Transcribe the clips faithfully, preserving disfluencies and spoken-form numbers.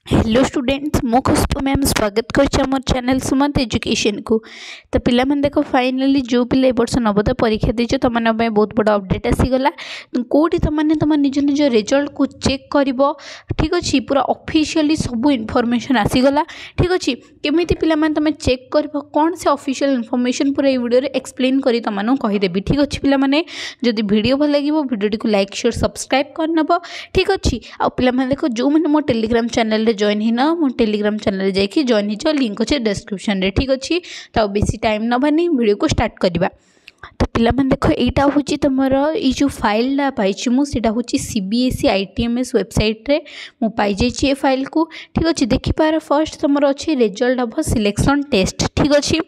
Hello students मो खुशबू ma'am स्वागत कर चैनल सुमंत एजुकेशन को। तो पिला मन देखो फाइनाली जो पिला वर्ष नवोदय परीक्षा दीच तुम बहुत बड़ा अपडेट आसीगला कौटी तुमने तुम निज निज रिजल्ट को चेक कर ठीक अच्छे पूरा ऑफिशियली सब इनफॉरमेशन आसीगला ठीक अच्छे केमी पे तुम चेक कर कौन से ऑफिशियल इनफॉरमेशन पूरा वीडियो एक्सप्लेन कर तुम कहीदेवी ठीक अच्छे पे जदि वीडियो भल लगे वीडियो को लाइक शेयर सब्सक्राइब करनब ठीक अच्छे आ पे देखो जो मैंने मो टेलीग्राम चैनल जॉइन ही ना मो टेलीग्राम चैनल जाकि जॉइन हो लिंक अच्छे डिस्क्रिप्शन रे ठीक अच्छे तो बेसी टाइम नबानी वीडियो को स्टार्ट करवा। तो पिला मन देखो यहाँ हूँ तुम ये जो फाइलटा पाई मुझा हूँ सीबीएसई आईटीएमएस वेबसाइट रे मु पाई जाइए फाइल को ठीक अच्छे देखिपार फर्स्ट तुम अच्छे रिजल्ट ऑफ सिलेक्शन टेस्ट ठीक अच्छे।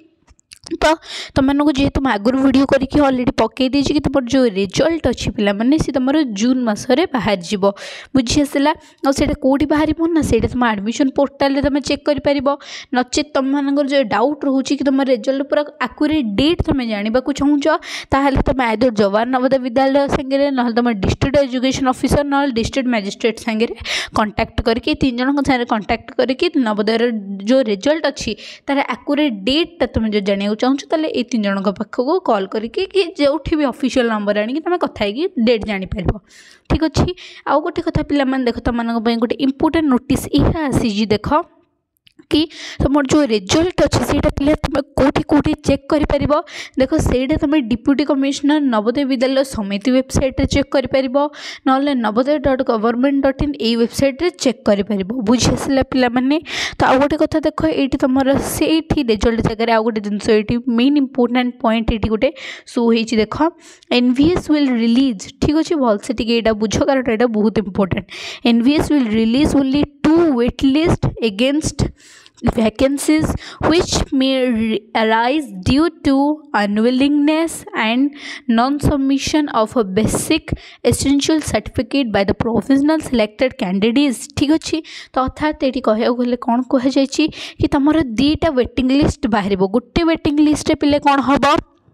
तो तुमको जेहेतु आगुरी वीडियो करके ऑलरेडी पकई देछि कि तुम जो रिजल्ट अच्छी पिला माने से तुम जून मसरे बाहर जीव बुझी आसला आटा कौटी बाहर ना से तुम एडमिशन पोर्टाल तुम चेक कर नचे तुम जो डाउट रोचे कि तुम रिजल्ट पूरा आकुरेट डेट तुम जानवा चाहूच ताहले तुम आदर जवाहर नवोदय विद्यालय सांगे ना तुम डिस्ट्रिक्ट एजुकेशन ऑफिसर ना डिस्ट्रिक्ट मैजिस्ट्रेट सांगे कांटेक्ट करके तीन जन साथ कांटेक्ट करके नवोदय जो रिजल्ट अच्छी तार आकुरेट डेटा तुम जो जाना चाहूँ ताले ये तीन जन पाखक कॉल करके कि जो भी ऑफिशियल नंबर आनी तुम कथा डेट जापर ठीक अच्छे। आउ गोटे कथा पिला देख तुम गोटे इंपोर्टेंट नोटिस यह आसी देख कि तुम जो रिजल्ट अच्छे से पे तुम कौटी कौटी चेक कर देख से तुम deputy commissioner Navodaya Vidyalaya Samiti website रे चेक कर ना नवोदय डट गवर्नमेंट डट इन ये वेबसाइट रे चेक कर बुझी आसला पिला माने। तो आउ गोटे कथा देख ये तुम से रिजल्ट जगह आउ गोटे जिनस ये मेन इंपोर्टेंट पॉइंट ये गोटे शो होती देख एनवीएस विल रिलीज ठीक अच्छे भलसे टे बुझ कारण यहाँ बहुत important NVS will release only two wait list against vacancies which may arise due to unwillingness and non-submission of a basic essential certificate by the provisional selected candidates ठीक अच्छे। तो अर्थात ये कहूँ गले कौन कहुई कि तुम दीटा वेटिंग लिस्ट बाहर गोटे वेटिंग लिस्ट पे कौन हम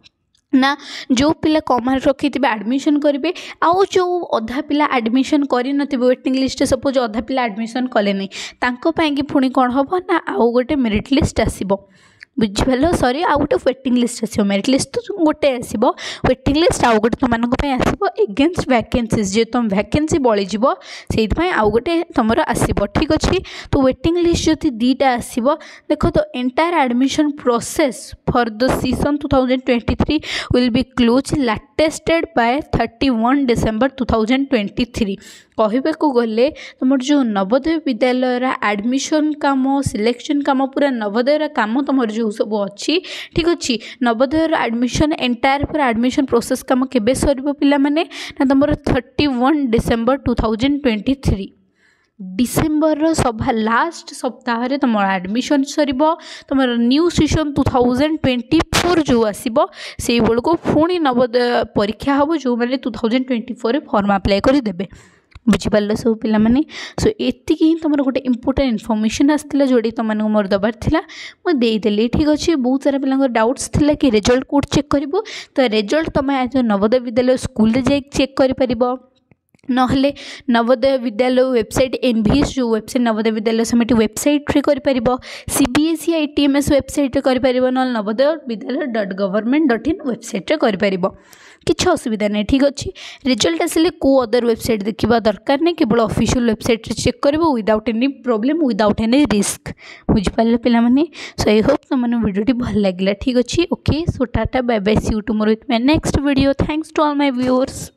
ना जो पिला कमार्क रखी एडमिशन करेंगे आउ जो अधा पिला एडमिशन कर वेटिंग लिस्ट सपोज अधा पिला एडमिशन कले नहीं पुणी कौन हम ना आउ गोटे मेरिट लिस्ट आसो बुझिपाल सॉरी आउ गोटे वेटिंग लिस्ट आसो मेरिट लिस्ट तो गोटे आसो वेटिंग लिस्ट आउ गोटे तुम आसो एगेन्स्ट वैकेंसीज जे तुम वैकेंसी बळीज से आउ गोटे तुम आसो ठीक अच्छे। तो वेटिंग लिस्ट जब दीटा आसो देख तो entire admission process for the season two thousand twenty three will be close latest by thirty one December two thousand twenty three कहवाक गले तुम जो नवोदय विद्यालय एडमिशन काम सिलेक्शन काम पूरा नवोदय काम तुम जो सब अच्छी ठीक अच्छे नवोदय एडमिशन एंटायर पूरा एडमिशन प्रोसेस काम केबे सर पिला माने ना तुम thirty one December two thousand twenty three December सभा लास्ट सप्ताह तुम एडमिशन सर तुम new session two thousand twenty four जो आसो से बेलू पुणी नवोदय परीक्षा हम जो मैंने two thousand twenty four form apply करदे बुझिपार सब पिला माने। सो एति ही तुम गोटे इंपोर्टेंट इनफॉरमेशन आसला जोड़ी तुम मोर दबार था मुझेदेली ठीक अच्छे। बहुत सारा पिला डाउट्स थिला कि रिजल्ट कोड चेक कर तो रिजल्ट तुम नवोदय विद्यालय स्कूल रे चेक कर नहले नवोदय विद्यालय वेबसाइट एनवीएस जो वेबसाइट नवोदय विद्यालय समिति वेबसाइट रे कर सीबीएसई आईटीएमएस वेबसाइट रे कर ना नवोदय विद्यालय डट गवर्नमेंट डट इन वेबसाइट रे कर किसी असुविधा नहीं ठीक अच्छे। रिजल्ट आसिले को अदर वेबसाइट देखा दरकार नहीं केवल ऑफिशियल वेबसाइट रे चेक कर without any problem without any risk बुझिपारे पिला माने। सो आई होप तुमने वीडियो भल लगे ठीक अच्छे। Okay so tata bye bye see you tomorrow with my next video. Thanks to all my viewers.